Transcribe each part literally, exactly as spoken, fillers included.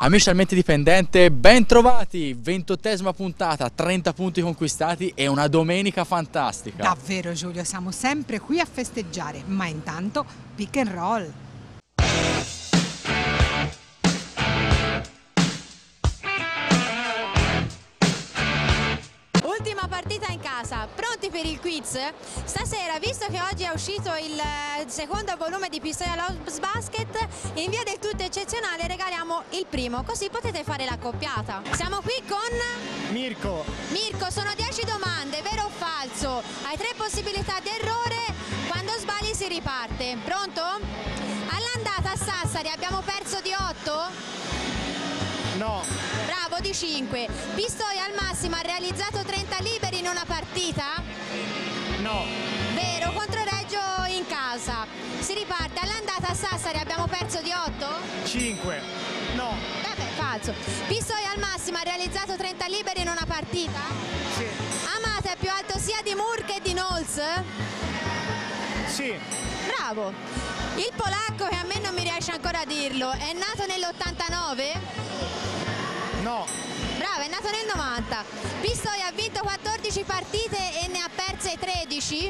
Amici al Mente Dipendente, ben trovati, ventottesima puntata, trenta punti conquistati e una domenica fantastica. Davvero Giulio, siamo sempre qui a festeggiare, ma intanto pick and roll. Ultima partita in casa, pronti per il quiz? Stasera, visto che oggi è uscito il secondo volume di Pistoia Lobs Basket, in via del tutto eccezionale regaliamo il primo, così potete fare la coppiata. Siamo qui con Mirko. Mirko, sono dieci domande, vero o falso? Hai tre possibilità di errore, quando sbagli si riparte. Pronto? All'andata a Sassari abbiamo perso di otto? No. Bravo, di cinque. Pistoia al massimo ha realizzato trenta liberi in una partita? No. Vero, contro Reggio in casa. Si riparte, all'andata a Sassari abbiamo perso di otto? cinque. No. Vabbè, falso. Pistoia al massimo ha realizzato trenta liberi in una partita? Sì. Amate è più alto sia di Mur che di Knowles? Sì. Bravo. Il polacco, che a me non mi riesce ancora a dirlo, è nato nell'ottantanove? No. Bravo, è nato nel novanta. Pistoia ha vinto quattordici partite e ne ha perse tredici?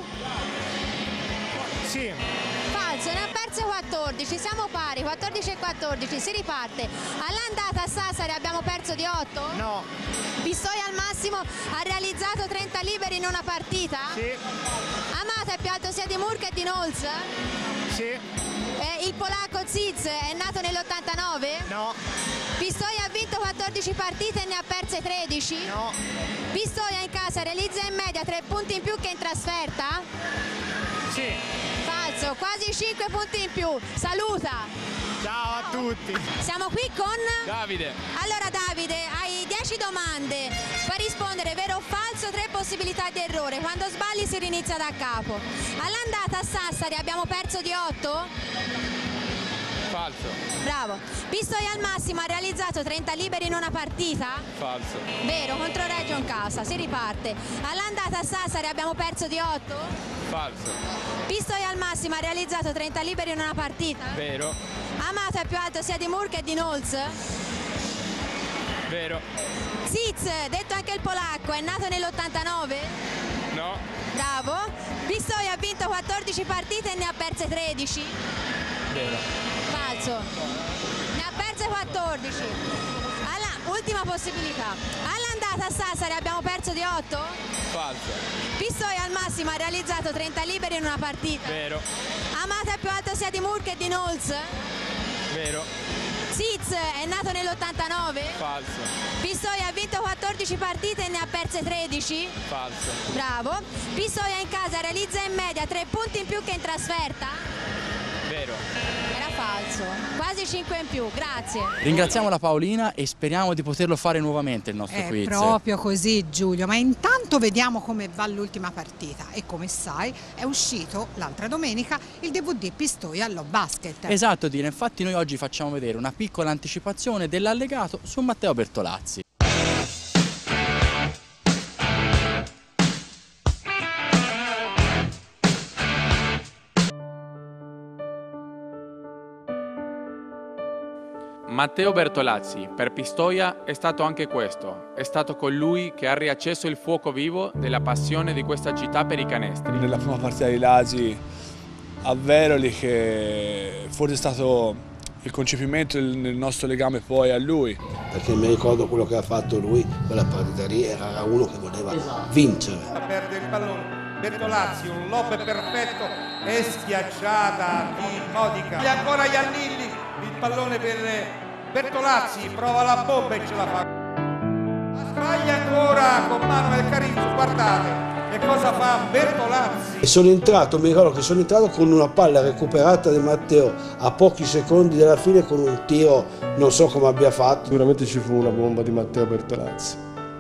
Sì. Falso, ne ha perse quattordici, siamo pari, quattordici e quattordici, si riparte. All'andata a Sassari abbiamo perso di otto? No. Pistoia al massimo ha realizzato trenta liberi in una partita? Sì. Amata è più alto sia di Mur che di Knowles? Sì. Eh, il polacco Ziz è nato nell'ottantanove? No. Pistoia ha vinto quattordici partite e ne ha perse tredici? No. Pistoia in casa realizza in media tre punti in più che in trasferta? Sì. Falso, quasi cinque punti in più. Saluta! Ciao a tutti. Siamo qui con Davide. Allora Davide, hai dieci domande, puoi rispondere vero o falso, tre possibilità di errore, quando sbagli si rinizia da capo. All'andata a Sassari abbiamo perso di otto? Falso. Bravo. Pistoia al massimo ha realizzato trenta liberi in una partita? Falso. Vero, contro Reggio in casa, si riparte. All'andata a Sassari abbiamo perso di otto? Falso. Pistoia al massimo ha realizzato trenta liberi in una partita? Vero. Amato è più alto sia di Mur che di Knowles? Vero. Ziz, detto anche il polacco, è nato nell'ottantanove? No. Bravo. Pistoia ha vinto quattordici partite e ne ha perse tredici? Vero. Falso. Ne ha perse quattordici. Alla, ultima possibilità. All'andata a Sassari abbiamo perso di otto? Falso. Pistoia al massimo ha realizzato trenta liberi in una partita? Vero. Amata è più alto sia di Mur che di Knowles? Vero. Ziz è nato nell'ottantanove? Falso. Pistoia ha vinto quattordici partite e ne ha perse tredici? Falso. Bravo. Pistoia in casa realizza in media tre punti in più che in trasferta? Vero. Era falso. Quasi cinque in più, grazie. Ringraziamo la Paolina e speriamo di poterlo fare nuovamente il nostro È quiz. proprio così Giulio, ma intanto vediamo come va l'ultima partita e come sai è uscito l'altra domenica il D V D Pistoia Lobs Basket. Esatto Dina, infatti noi oggi facciamo vedere una piccola anticipazione dell'allegato su Matteo Bertolazzi. Matteo Bertolazzi, per Pistoia, è stato anche questo. È stato colui che ha riacceso il fuoco vivo della passione di questa città per i canestri. Nella prima partita di Lasi a Veroli, che forse è stato il concepimento del nostro legame poi a lui. Perché mi ricordo quello che ha fatto lui, quella partita lì, era uno che voleva esatto. vincere. Perde il pallone Bertolazzi, un lob perfetto e schiacciata di Modica. E ancora Iannilli, il pallone per Bertolazzi, prova la bomba e ce la fa. Sbaglia ancora con Manuel Carizzo, guardate che cosa fa Bertolazzi. E sono entrato, mi ricordo che sono entrato con una palla recuperata da Matteo a pochi secondi dalla fine con un tiro, non so come abbia fatto. Sicuramente ci fu una bomba di Matteo Bertolazzi.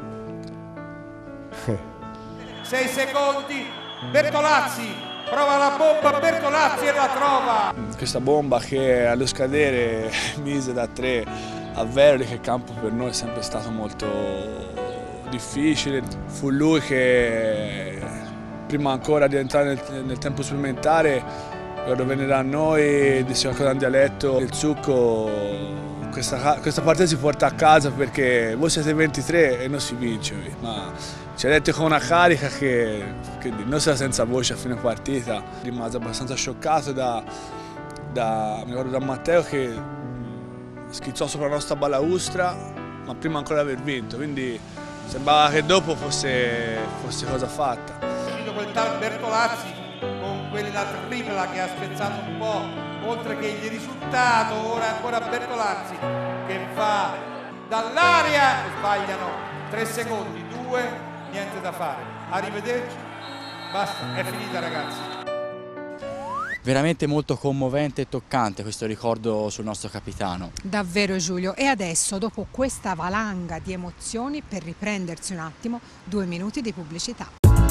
sei secondi, Bertolazzi. Prova la bomba Bertolazzi e la trova. Questa bomba che allo scadere mise da tre a Veroli, che il campo per noi è sempre stato molto difficile. Fu lui che prima ancora di entrare nel, nel tempo supplementare, quando venne da noi disse qualcosa in dialetto, il succo questa, questa partita si porta a casa perché voi siete ventitré e non si vince, ma ci ha detto con una carica che, che non sarà senza voce a fine partita. Rimase abbastanza scioccato da, da, mi ricordo da Matteo che schizzò sopra la nostra balaustra, ma prima ancora di aver vinto, quindi sembrava che dopo fosse, fosse cosa fatta. Quel tal Bertolazzi con quella tripla che ha spezzato un po', oltre che il risultato, ora ancora Bertolazzi che va dall'aria, sbagliano tre secondi, due, niente da fare. Arrivederci, basta, è finita ragazzi. Veramente molto commovente e toccante questo ricordo sul nostro capitano. Davvero Giulio, e adesso dopo questa valanga di emozioni, per riprendersi un attimo, due minuti di pubblicità.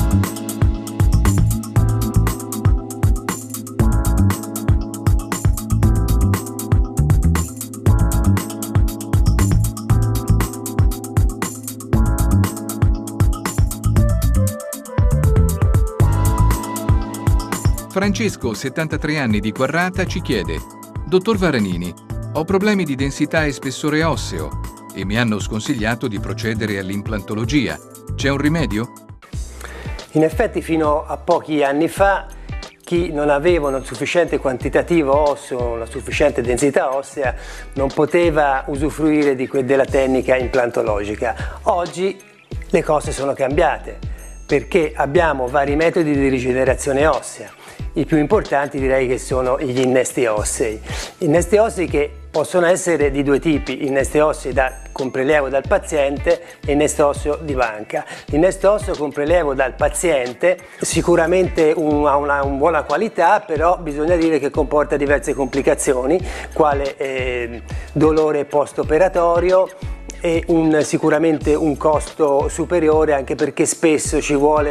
Francesco, settantatré anni, di Quarrata, ci chiede: Dottor Varanini, ho problemi di densità e spessore osseo e mi hanno sconsigliato di procedere all'implantologia. C'è un rimedio? In effetti fino a pochi anni fa chi non aveva un sufficiente quantitativo osseo, una sufficiente densità ossea, non poteva usufruire di della tecnica implantologica. Oggi le cose sono cambiate perché abbiamo vari metodi di rigenerazione ossea. I più importanti direi che sono gli innesti ossei. Innesti ossei che possono essere di due tipi: innesti ossei da, con prelievo dal paziente e innesto osseo di banca. L'innesto osseo con prelievo dal paziente sicuramente un, ha una, una buona qualità, però bisogna dire che comporta diverse complicazioni, quale eh, dolore post-operatorio, e un, sicuramente un costo superiore, anche perché spesso ci vuole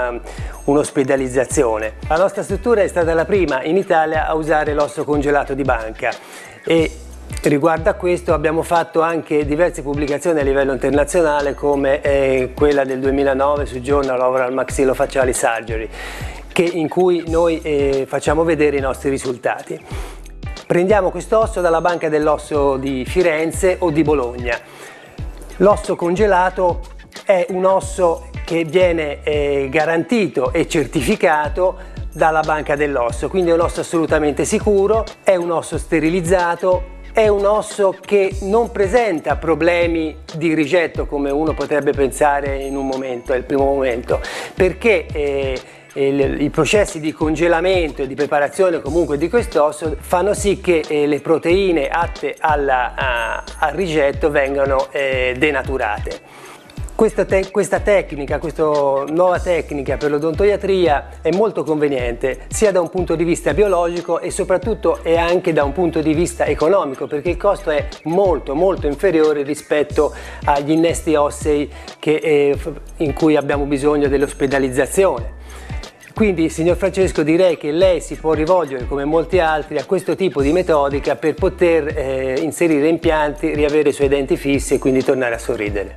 un'ospedalizzazione. La nostra struttura è stata la prima in Italia a usare l'osso congelato di banca e riguardo a questo abbiamo fatto anche diverse pubblicazioni a livello internazionale, come eh, quella del duemilanove su Journal of Oral Maxillofacial Surgery, che, in cui noi eh, facciamo vedere i nostri risultati. Prendiamo questo osso dalla banca dell'osso di Firenze o di Bologna. L'osso congelato è un osso che viene eh, garantito e certificato dalla banca dell'osso, quindi è un osso assolutamente sicuro, è un osso sterilizzato, è un osso che non presenta problemi di rigetto come uno potrebbe pensare in un momento, è il primo momento, perché eh, i processi di congelamento e di preparazione comunque di quest'osso fanno sì che eh, le proteine atte alla, a, al rigetto vengano eh, denaturate. Questa, te questa tecnica, questa nuova tecnica per l'odontoiatria è molto conveniente sia da un punto di vista biologico e soprattutto è anche da un punto di vista economico, perché il costo è molto molto inferiore rispetto agli innesti ossei che, eh, in cui abbiamo bisogno dell'ospedalizzazione. Quindi, signor Francesco, direi che lei si può rivolgere, come molti altri, a questo tipo di metodica per poter eh, inserire impianti, riavere i suoi denti fissi e quindi tornare a sorridere.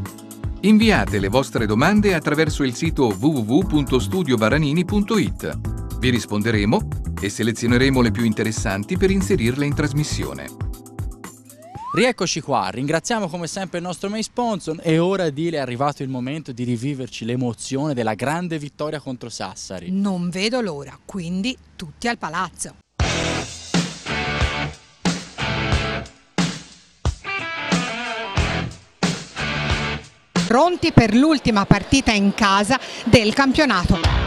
Inviate le vostre domande attraverso il sito w w w punto studio varanini punto it. Vi risponderemo e selezioneremo le più interessanti per inserirle in trasmissione. Rieccoci qua, ringraziamo come sempre il nostro main sponsor e ora Dile è arrivato il momento di riviverci l'emozione della grande vittoria contro Sassari. Non vedo l'ora, quindi tutti al palazzo. Pronti per l'ultima partita in casa del campionato.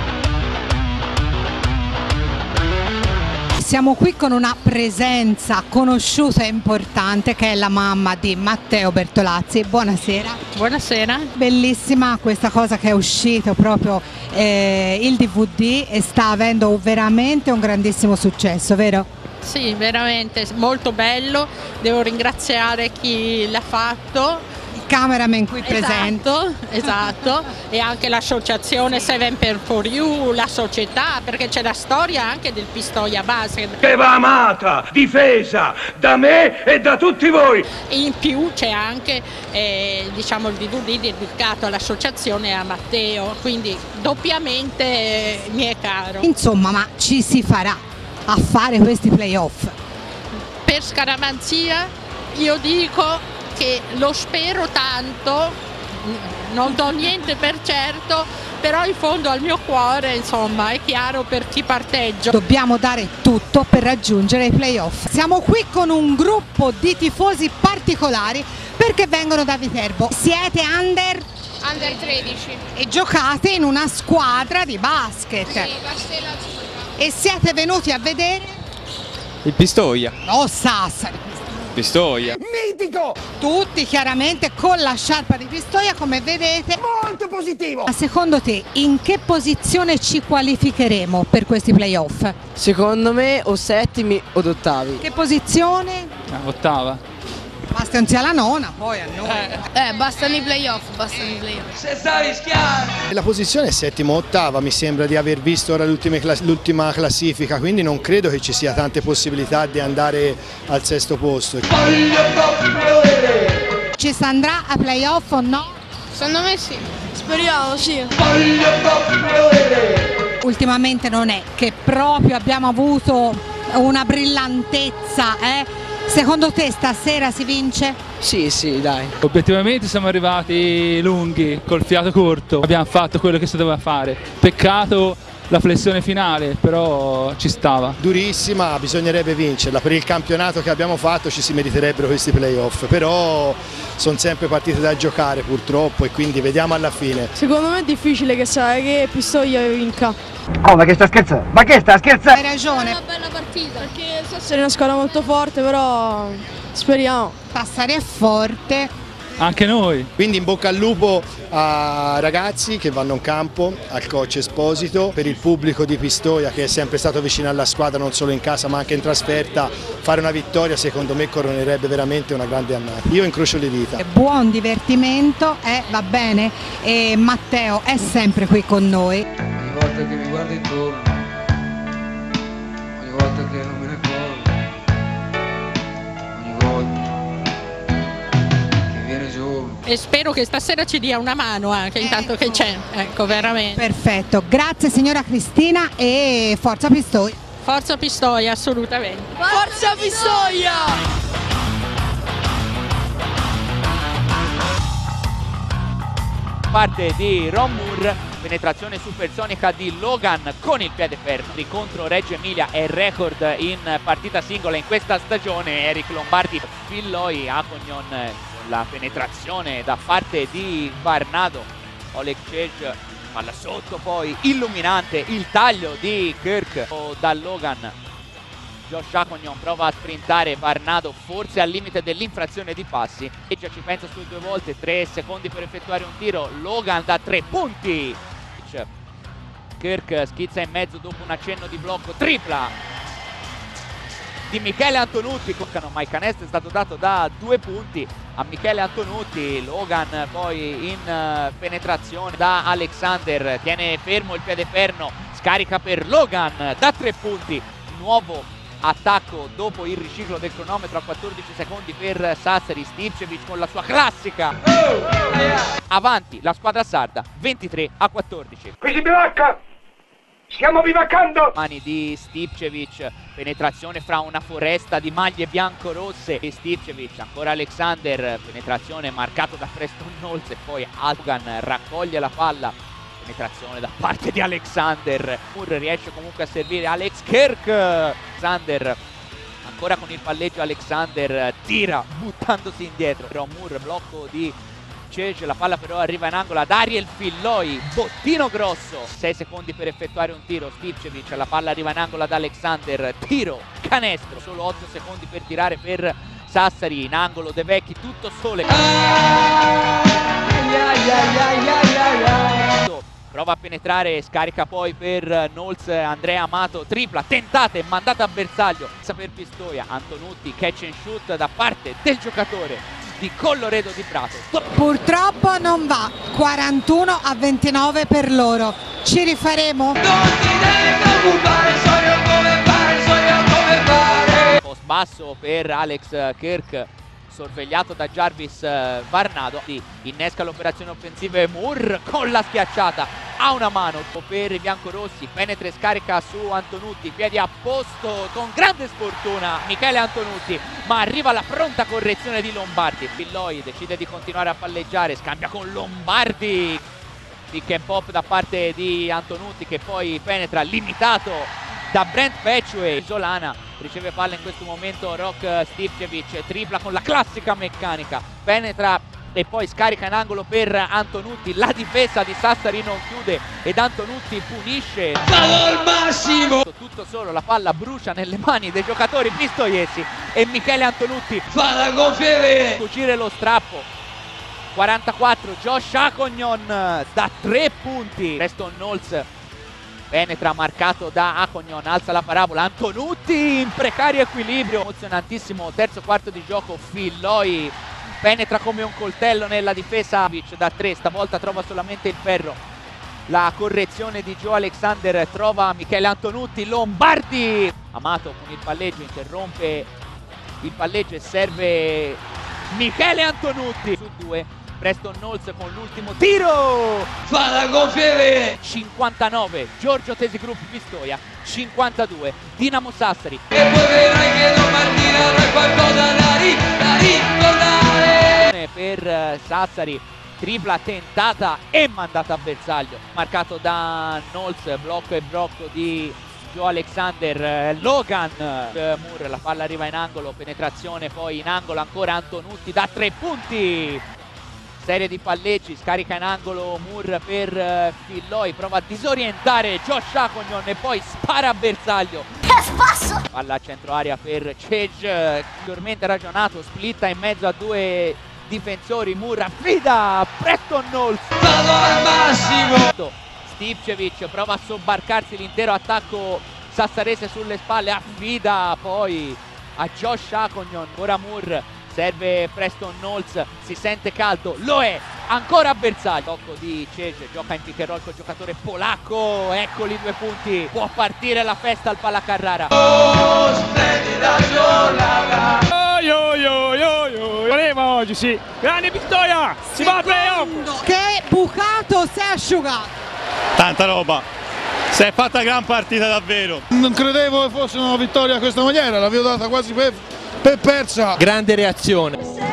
Siamo qui con una presenza conosciuta e importante che è la mamma di Matteo Bertolazzi. Buonasera. Buonasera. Bellissima questa cosa che è uscito proprio eh, il D V D e sta avendo veramente un grandissimo successo, vero? Sì, veramente molto bello. Devo ringraziare chi l'ha fatto. Cameraman qui presente. Esatto, esatto. E anche l'associazione Seven per For You, la società, perché c'è la storia anche del Pistoia Basket. Che va amata, difesa da me e da tutti voi. E in più c'è anche eh, diciamo il D V D dedicato all'associazione e a Matteo, quindi doppiamente eh, mi è caro. Insomma, ma ci si farà a fare questi playoff? Per scaramanzia io dico che lo spero tanto, non do niente per certo, però in fondo al mio cuore, insomma, è chiaro per chi parteggia. Dobbiamo dare tutto per raggiungere i playoff. Siamo qui con un gruppo di tifosi particolari perché vengono da Viterbo. Siete under? Under tredici. E giocate in una squadra di basket. Sì, Castella Azzurra. E siete venuti a vedere? Il Pistoia. No, Sassari. Pistoia. Mitico! Tutti chiaramente con la sciarpa di Pistoia, come vedete. Molto positivo! Ma secondo te in che posizione ci qualificheremo per questi playoff? Secondo me o settimi o ottavi. Che posizione? Ah, ottava. Basta non sia la nona, poi a noi. Eh, bastano i playoff, bastano i playoff. Se sai rischiare! La posizione è settima o ottava, mi sembra di aver visto ora l'ultima classifica, quindi non credo che ci sia tante possibilità di andare al sesto posto. Ci si andrà a playoff o no? Secondo me sì. Speriamo, sì. Ultimamente non è che proprio abbiamo avuto una brillantezza, eh? Secondo te stasera si vince? Sì, sì, dai. Obiettivamente siamo arrivati lunghi, col fiato corto. Abbiamo fatto quello che si doveva fare. Peccato la flessione finale, però ci stava. Durissima, bisognerebbe vincerla. Per il campionato che abbiamo fatto ci si meriterebbero questi playoff, però sono sempre partite da giocare purtroppo e quindi vediamo alla fine. Secondo me è difficile che, sai, che Pistoia vinca. Come che sta scherzando? Ma che sta scherzando? Hai ragione. È una bella partita. Perché Sassari è una squadra molto forte, però speriamo. Sassari è forte. Anche noi. Quindi in bocca al lupo a ragazzi che vanno in campo, al coach Esposito, per il pubblico di Pistoia che è sempre stato vicino alla squadra non solo in casa ma anche in trasferta. Fare una vittoria secondo me coronerebbe veramente una grande annata. Io incrocio le dita. Buon divertimento, eh, va bene, e Matteo è sempre qui con noi. Ogni volta che mi guardo intorno, ogni volta che non me ne accorgo, ogni volta che viene giorno. E spero che stasera ci dia una mano anche, intanto che c'è, ecco, veramente. Perfetto, grazie signora Cristina e forza Pistoia. Forza Pistoia, assolutamente. Forza Pistoia! Parte di Ron Moore, penetrazione supersonica di Logan con il piede fermo contro Reggio Emilia, è record in partita singola in questa stagione. Eric Lombardi, Filloi, Acognon con la penetrazione da parte di Varnado, Oleg Cege, palla sotto, poi illuminante il taglio di Kirk da Logan. Josh Acognon prova a sprintare, Varnado forse al limite dell'infrazione di passi e già ci pensa su due volte, tre secondi per effettuare un tiro, Logan da tre punti. Kirk schizza in mezzo dopo un accenno di blocco, tripla di Michele Antonutti, ma il canestro è stato dato da due punti a Michele Antonutti. Logan poi in penetrazione da Alexander, tiene fermo il piede fermo, scarica per Logan da tre punti, nuovo attacco dopo il riciclo del cronometro a quattordici secondi per Sassari. Stipcevic con la sua classica, avanti la squadra sarda ventitré a quattordici. Qui si bivacca, stiamo bivaccando. Mani di Stipcevic, penetrazione fra una foresta di maglie bianco-rosse e Stipcevic, ancora Alexander, penetrazione marcato da Preston Knowles e poi Algan raccoglie la palla. Penetrazione da parte di Alexander, Moore riesce comunque a servire Alex Kirk. Alexander ancora con il palleggio, Alexander tira buttandosi indietro, però Moore, blocco di Cege, la palla però arriva in angolo ad Ariel Filloi, bottino grosso, sei secondi per effettuare un tiro. Stipcevic, la palla arriva in angolo ad Alexander, tiro, canestro, solo otto secondi per tirare per Sassari, in angolo De Vecchi tutto sole. Prova a penetrare, scarica poi per Knowles, Andrea Amato, tripla, tentata e mandata a bersaglio per Pistoia. Antonutti, catch and shoot da parte del giocatore di Colloredo di Prato. Purtroppo non va, quarantuno a ventinove per loro. Ci rifaremo? Non ti devi preoccupare, sogno come fare, sogno come fare. Post basso per Alex Kirk sorvegliato da Jarvis eh, Varnado. Innesca l'operazione offensiva Moore con la schiacciata a una mano per i biancorossi, penetra e scarica su Antonutti, piedi a posto con grande sfortuna Michele Antonutti, ma arriva la pronta correzione di Lombardi. Pilloi decide di continuare a palleggiare, scambia con Lombardi, pick and pop da parte di Antonutti che poi penetra, limitato da Brent Petchway. Isolana riceve palla in questo momento Rok Stipcevic, tripla con la classica meccanica, penetra e poi scarica in angolo per Antonutti. La difesa di Sassari non chiude ed Antonutti punisce. Vado al massimo! Tutto solo, la palla brucia nelle mani dei giocatori pistoiesi e Michele Antonutti fa la conferenza, cucire lo strappo. quarantaquattro, Josh Acognon da tre punti. Preston Knowles penetra, marcato da Acognon, alza la parabola, Antonutti in precario equilibrio. Emozionantissimo terzo quarto di gioco, Filloi penetra come un coltello nella difesa da tre, stavolta trova solamente il ferro. La correzione di Joe Alexander trova Michele Antonutti, Lombardi. Amato con il palleggio, interrompe il palleggio e serve Michele Antonutti su due. Preston Knowles con l'ultimo tiro, fa la conferenza. cinquantanove Giorgio Tesi Group Pistoia, cinquantadue Dinamo Sassari. E poi vedrai che Lombardi avrà qualcosa da, ri da ricordare. Per Sassari, tripla tentata e mandata a bersaglio, marcato da Knowles, blocco e blocco di Joe Alexander. Logan Moore, la palla arriva in angolo, penetrazione poi in angolo, ancora Antonutti da tre punti. Serie di palleggi, scarica in angolo Moore per Filloi, prova a disorientare Josh Acognon e poi spara a bersaglio. Che spasso! Palla a centro area per Cege, maggiormente ragionato, splitta in mezzo a due difensori, Moore affida Preston Knowles. Vado al massimo! Stipcevic prova a sobbarcarsi l'intero attacco sassarese sulle spalle, affida poi a Josh Acognon, ora Moore. Serve Preston Knowles, si sente caldo, lo è, ancora a bersaglio. Tocco di Cege, gioca in pick and roll col giocatore polacco, eccoli due punti, può partire la festa al Palla Carrara. Oh, splendida giornata! Oh, yo, yo, yo, yo. Voleva oggi, sì, grande vittoria, si va a playoff! Che bucato si è asciugato! Tanta roba, si è fatta gran partita davvero. Non credevo che fosse una vittoria a questa maniera, l'avevo data quasi per... per persa. Grande reazione.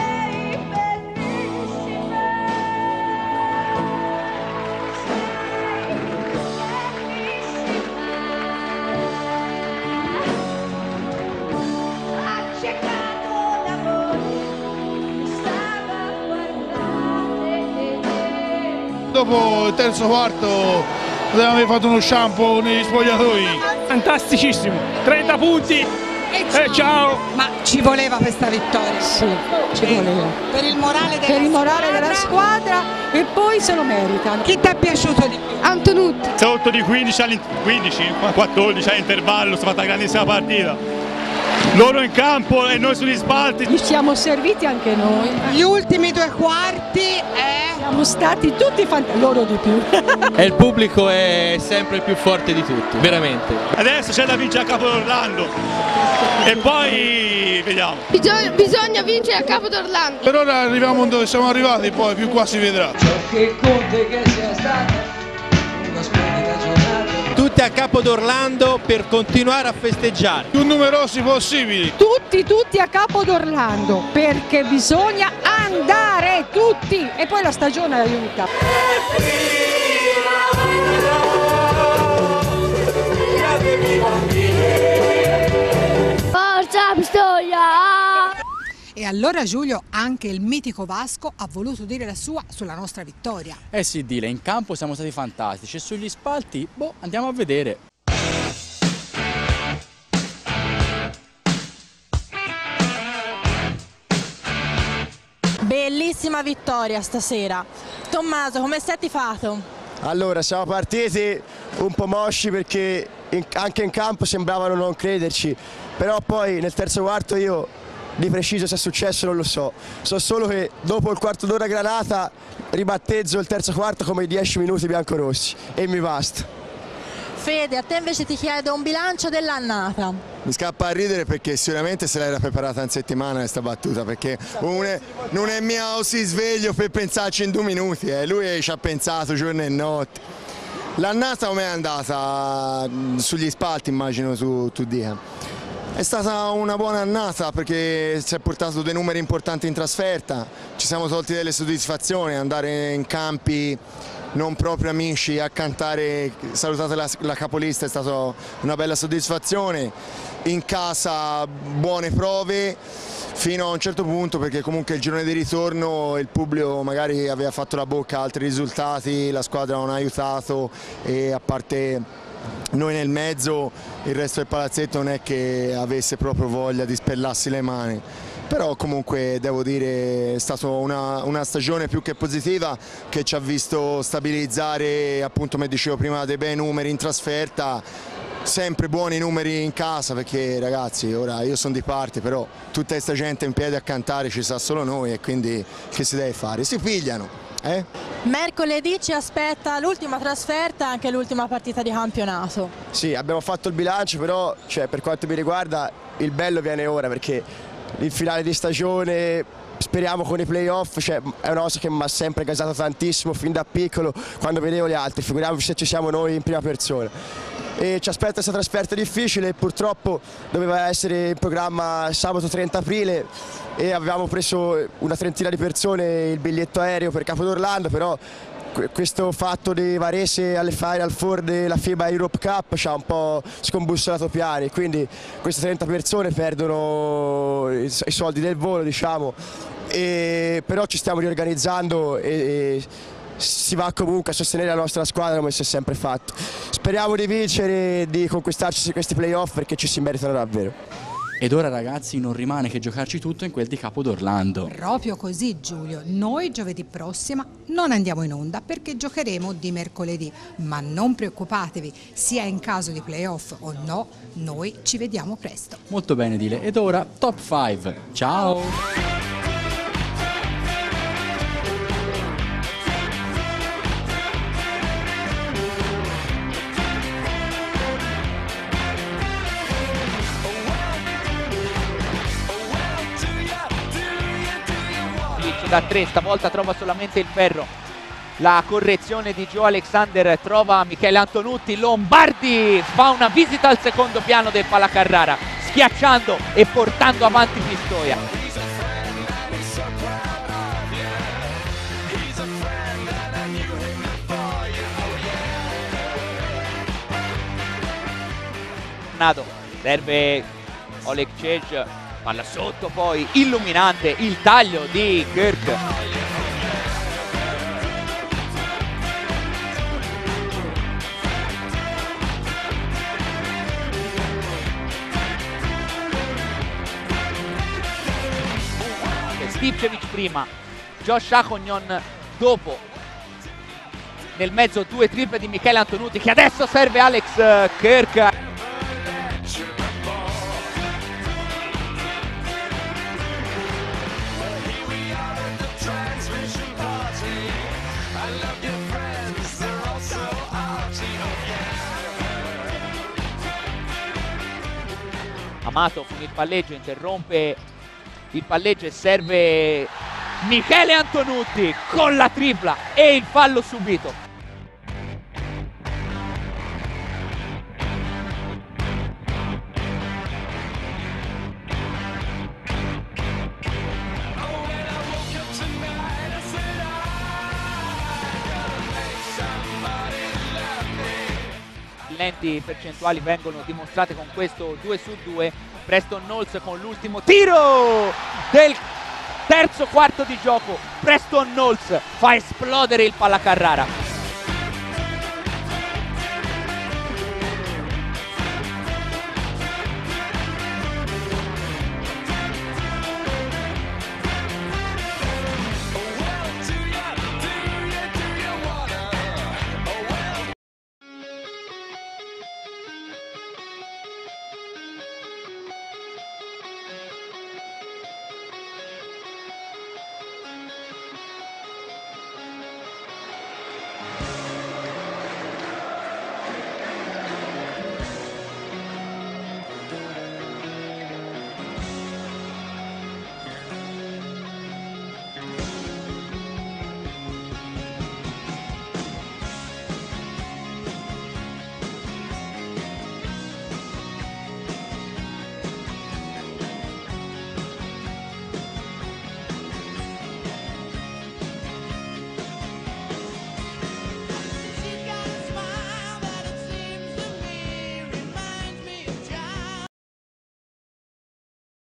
Dopo il terzo quarto abbiamo aver fatto uno shampoo negli spogliatoi. Fantasticissimo, trenta punti. E ciao. Eh, ciao! Ma ci voleva questa vittoria? Sì, ci voleva. Per il morale della per il morale squadra. della squadra e poi se lo meritano. Chi ti è piaciuto di più? Antonutti. Sotto di quindici, quindici, quattordici all'intervallo, si è fatta una grandissima partita. Loro in campo e noi sugli spalti. Ci siamo serviti anche noi. Gli ultimi due quarti eh? Siamo stati tutti fantastici, loro di più. E il pubblico è sempre il più forte di tutti, veramente. Adesso c'è da vincere a Capo d'Orlando e poi vediamo. Bisogna, bisogna vincere a Capo d'Orlando. Per ora arriviamo dove siamo arrivati, poi più qua si vedrà. Ciò che conta è che sia stata una splendida giornata. Tutti a Capo d'Orlando per continuare a festeggiare. Più numerosi possibili. Tutti, tutti a Capo d'Orlando perché bisogna andare tutti e poi la stagione aiuta. Forza Pistoia! E allora Giulio, anche il mitico Vasco ha voluto dire la sua sulla nostra vittoria. Eh sì Dile, in campo siamo stati fantastici e sugli spalti, boh, andiamo a vedere. Bellissima vittoria stasera. Tommaso, come sei tifato? Allora, siamo partiti un po' mosci perché in, anche in campo sembravano non crederci, però poi nel terzo quarto io di preciso se è successo non lo so, so solo che dopo il quarto d'ora Granata ribattezzo il terzo quarto come i dieci minuti biancorossi e mi basta. Fede, a te invece ti chiedo un bilancio dell'annata. Mi scappa a ridere perché sicuramente se l'era preparata in settimana questa battuta, perché non è, non è mia o si sveglio per pensarci in due minuti, eh. Lui ci ha pensato giorno e notte. L'annata come è andata? Sugli spalti immagino tu, tu dica. È stata una buona annata perché si è portato dei numeri importanti in trasferta, ci siamo tolti delle soddisfazioni, andare in campi non proprio amici a cantare Salutate la, la capolista è stata una bella soddisfazione, in casa buone prove fino a un certo punto, perché comunque il girone di ritorno il pubblico magari aveva fatto la bocca a altri risultati, la squadra non ha aiutato e a parte noi nel mezzo il resto del palazzetto non è che avesse proprio voglia di spellarsi le mani. Però comunque devo dire è stata una, una stagione più che positiva che ci ha visto stabilizzare, appunto come dicevo prima, dei bei numeri in trasferta, sempre buoni numeri in casa, perché ragazzi ora io sono di parte, però tutta questa gente in piedi a cantare ci sa solo noi e quindi che si deve fare? Si pigliano. Eh? Mercoledì ci aspetta l'ultima trasferta e anche l'ultima partita di campionato. Sì, abbiamo fatto il bilancio, però cioè, per quanto mi riguarda il bello viene ora, perché il finale di stagione speriamo con i playoff, cioè, è una cosa che mi ha sempre gasato tantissimo fin da piccolo quando vedevo gli altri, figuriamoci se ci siamo noi in prima persona. E ci aspetta questa trasferta difficile, purtroppo doveva essere in programma sabato trenta aprile e avevamo preso una trentina di persone il biglietto aereo per Capodorlando, però questo fatto di Varese alle Final Four della FIBA Europe Cup ci ha un po' scombussolato piani, quindi queste trenta persone perdono i soldi del volo, diciamo, e però ci stiamo riorganizzando e, e si va comunque a sostenere la nostra squadra come si è sempre fatto. Speriamo di vincere e di conquistarci questi playoff perché ci si meritano davvero. Ed ora ragazzi non rimane che giocarci tutto in quel di Capodorlando. Proprio così Giulio, noi giovedì prossima non andiamo in onda perché giocheremo di mercoledì, ma non preoccupatevi, sia in caso di playoff o no, noi ci vediamo presto. Molto bene Dile, ed ora top cinque, ciao! Da tre, stavolta trova solamente il ferro, la correzione di Joe Alexander trova Michele Antonutti, Lombardi fa una visita al secondo piano del Palla Carrara schiacciando e portando avanti Pistoia. Nado serve Oleg Cech, palla sotto, poi illuminante il taglio di Kirk. Stipčević prima, Josh Akognon dopo. Nel mezzo due triple di Michele Antonutti che adesso serve Alex Kirk. Amato con il palleggio interrompe il palleggio e serve Michele Antonutti con la tripla e il fallo subito. Lenti percentuali vengono dimostrate con questo due su due. Preston Knowles con l'ultimo tiro del terzo quarto di gioco. Preston Knowles fa esplodere il Palla Carrara.